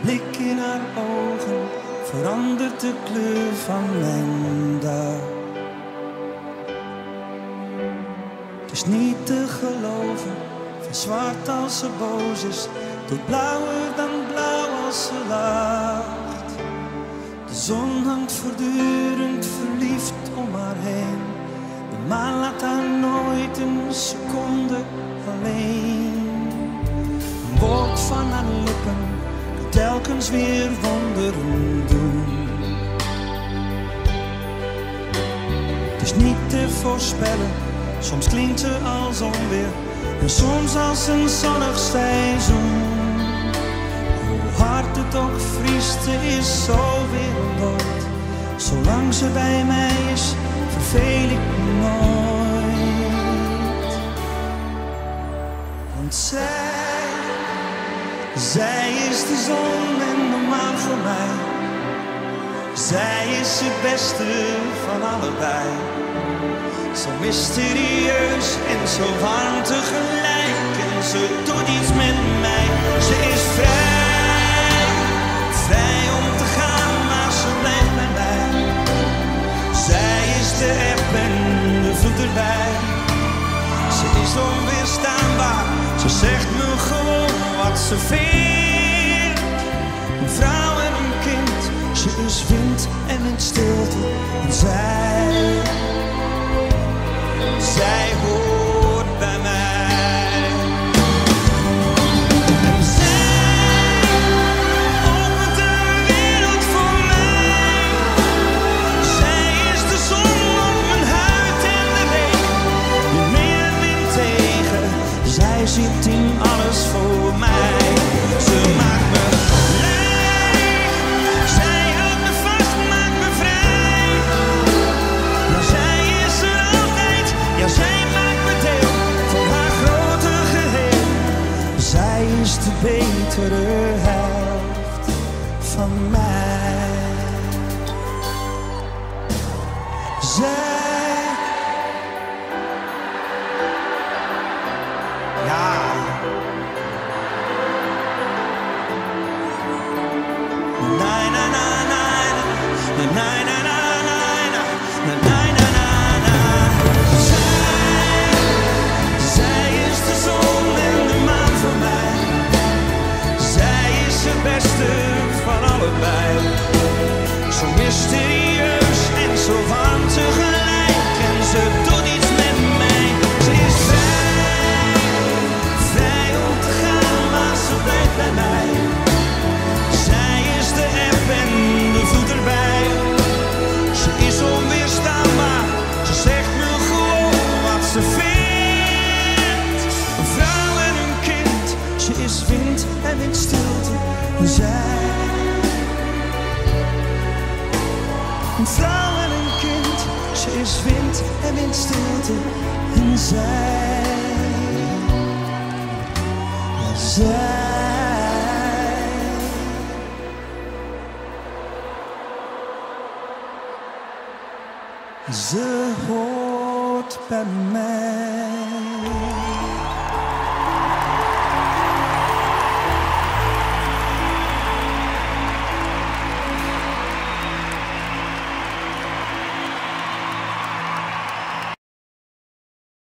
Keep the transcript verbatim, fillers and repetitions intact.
blik in haar ogen verandert de kleur van mijn dag. Het is niet te geloven, van zwart als ze boos is, tot blauwer dan blauw als ze lacht. De zon hangt voortdurend verliefd om haar heen. De maan laat haar nooit een seconde alleen. Een woord van haar lippen kan telkens weer wonderen doen. Het is niet te voorspellen, soms klinkt ze als onweer en soms als een zonnig seizoen. Hoe hard het ook vriest, ze is zo wereldwijd. Zolang ze bij mij is, verveel ik me nooit. Want zij, zij is de zon en de maan voor mij. Zij is het beste van allebei. Zo mysterieus en zo warm tegelijk. En ze doet iets met mij. Ze is vrij, vrij om te gaan, maar ze blijft bij mij. Zij is de eb en de vloed erbij. Ze is onweerstaanbaar, ze zegt me gewoon wat ze vindt. Een vrouw en een kind, ze is wind en in stilte. En zij, zij hoort bij mij. En zij opent de wereld voor mij. Zij is de zon op mijn huid en de regen. De meer wind tegen. Zij ziet in alles voor mij. Ze maakt me blij. Zij houdt me vast, maakt me vrij. Ja, zij is er altijd. Ja, zij maakt me deel van haar grote geheel. Zij is de betere helft van mij. Zij, ja. Na na na na na na na na na na na na na. Zij, zij is de zon en de maan voor mij. Zij is het beste van allebei. Zo mysterieus en zo warm tegelijk. En ze doet iets met mij. Ze is vrij, vrij om te gaan, maar ze blijft bij mij. Zij is de eb en de vloed erbij. Ze is onweerstaanbaar, ze zegt me gewoon wat ze vindt. Een vrouw en een kind, ze is wind en in stilte. En zij, een vrouw en een kind, ze is wind en in stilte. En zij, ja, zij, ze hoort bij mij.